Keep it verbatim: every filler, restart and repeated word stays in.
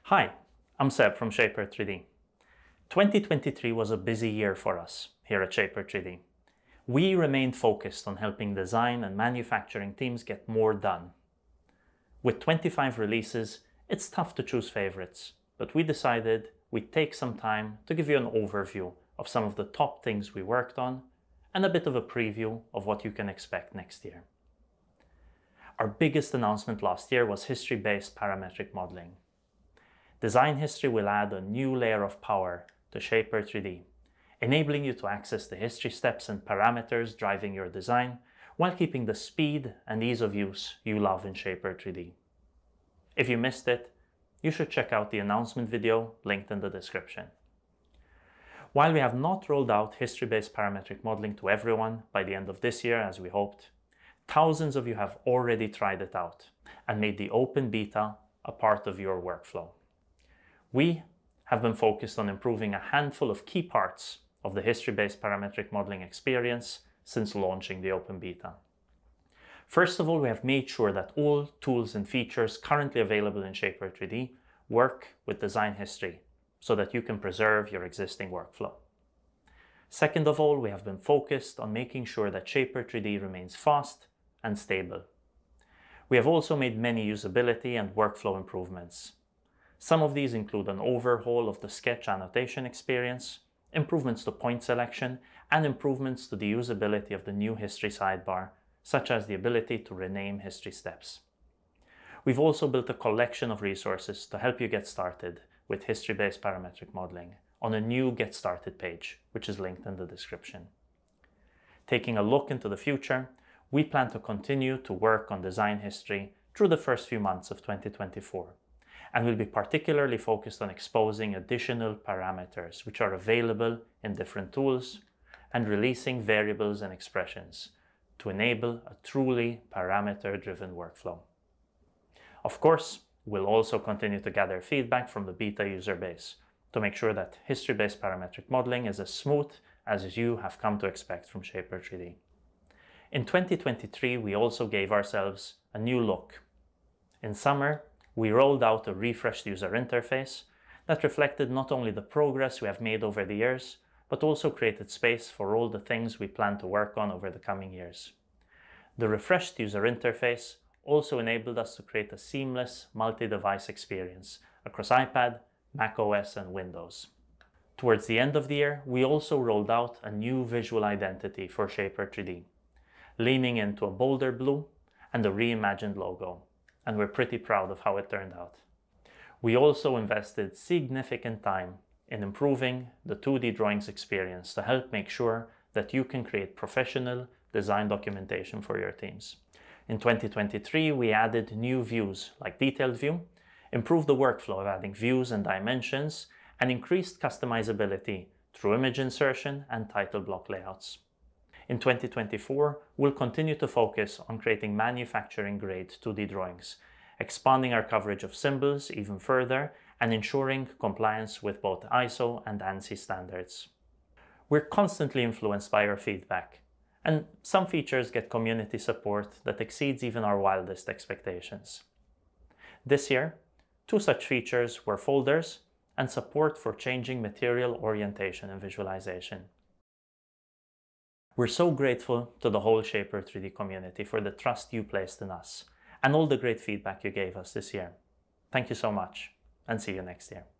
Hi, I'm Seb from Shapr three D. twenty twenty-three was a busy year for us here at Shapr three D. We remained focused on helping design and manufacturing teams get more done. With twenty-five releases, it's tough to choose favorites, but we decided we'd take some time to give you an overview of some of the top things we worked on and a bit of a preview of what you can expect next year. Our biggest announcement last year was History-Based Parametric Modeling. Design history will add a new layer of power to Shapr three D, enabling you to access the history steps and parameters driving your design while keeping the speed and ease of use you love in Shapr three D. If you missed it, you should check out the announcement video linked in the description. While we have not rolled out history-based parametric modeling to everyone by the end of this year as we hoped, thousands of you have already tried it out and made the open beta a part of your workflow. We have been focused on improving a handful of key parts of the history-based parametric modeling experience since launching the open beta. First of all, we have made sure that all tools and features currently available in Shapr three D work with design history so that you can preserve your existing workflow. Second of all, we have been focused on making sure that Shapr three D remains fast and stable. We have also made many usability and workflow improvements. Some of these include an overhaul of the sketch annotation experience, improvements to point selection, and improvements to the usability of the new history sidebar, such as the ability to rename history steps. We've also built a collection of resources to help you get started with history-based parametric modeling on a new Get Started page, which is linked in the description. Taking a look into the future, we plan to continue to work on design history through the first few months of twenty twenty-four. And we'll be particularly focused on exposing additional parameters which are available in different tools and releasing variables and expressions to enable a truly parameter-driven workflow. Of course, we'll also continue to gather feedback from the beta user base to make sure that history-based parametric modeling is as smooth as you have come to expect from Shapr three D. In twenty twenty-three, we also gave ourselves a new look. In summer, we rolled out a refreshed user interface that reflected not only the progress we have made over the years, but also created space for all the things we plan to work on over the coming years. The refreshed user interface also enabled us to create a seamless multi-device experience across iPad, macOS, and Windows. Towards the end of the year, we also rolled out a new visual identity for Shapr three D, leaning into a bolder blue and a reimagined logo. And we're pretty proud of how it turned out. We also invested significant time in improving the two D drawings experience to help make sure that you can create professional design documentation for your teams. In twenty twenty-three, we added new views like Detailed View, improved the workflow of adding views and dimensions, and increased customizability through image insertion and title block layouts. In twenty twenty-four, we'll continue to focus on creating manufacturing-grade two D drawings, expanding our coverage of symbols even further, and ensuring compliance with both I S O and ANSI standards. We're constantly influenced by your feedback, and some features get community support that exceeds even our wildest expectations. This year, two such features were folders and support for changing material orientation and visualization. We're so grateful to the whole Shapr three D community for the trust you placed in us and all the great feedback you gave us this year. Thank you so much, and see you next year.